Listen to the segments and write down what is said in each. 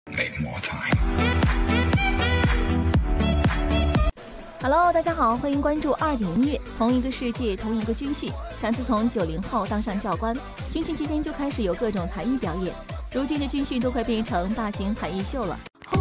Hello， 大家好，欢迎关注2点音乐。同一个世界，同一个军训。看自从90后当上教官，军训期间就开始有各种才艺表演。如今的军训都快变成大型才艺秀了。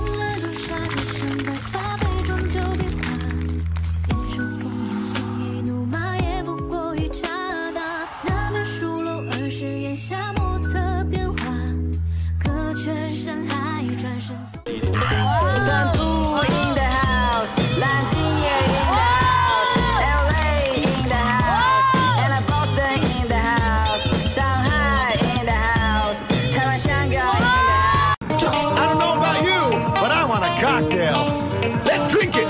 Cocktail. Let's drink it.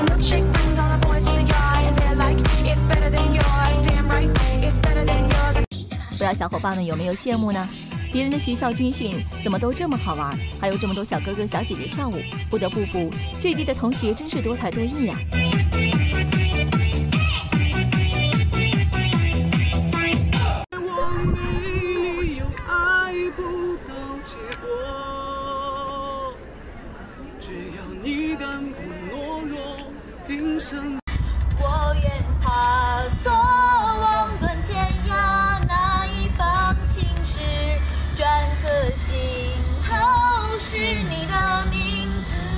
不知道小伙伴们有没有羡慕呢？别人的学校军训怎么都这么好玩，还有这么多小哥哥小姐姐跳舞，不得不服，这届的同学真是多才多艺呀！ 我愿化作望断天涯那一方青石，篆刻心头是你的名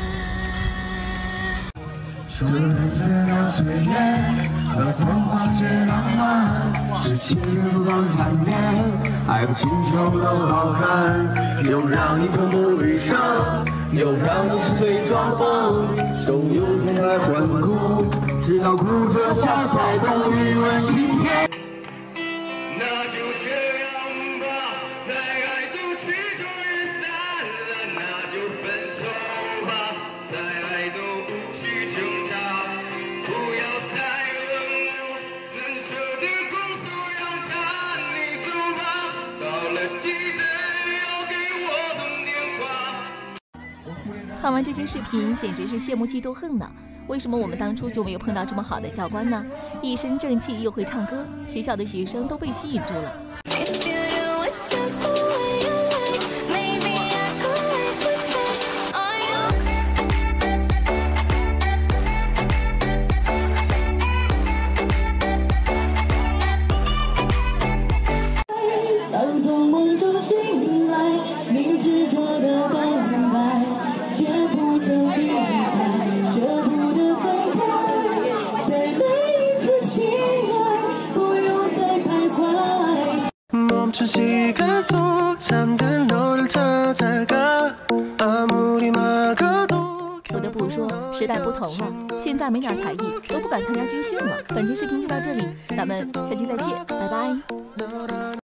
字。 这条岁月和风花雪浪漫，是情人不光缠绵，爱不清秋都好看。又让你痛不欲生，又让你痴醉装疯，终有天来环顾，直到哭着笑才懂欲问青天。 那就这样吧，在爱都曲终人散了，那就分手吧，在爱都无需挣扎，不要再冷落，怎舍得控诉让他你走吧，到了记得要给我通电话。 看完这些视频，简直是羡慕嫉妒恨呢。为什么我们当初就没有碰到这么好的教官呢？一身正气又会唱歌，学校的学生都被吸引住了。 当从梦中醒来，你执着的等待，却不曾离开，舍不得分开，在每一次醒来，不用再徘徊。 멈춘 시간 속 잠든 너를 찾아가 아무리 막아도 不得不说，时代不同了，现在没点才艺都不敢参加军训了。本期视频就到这里，咱们下期再见，拜拜。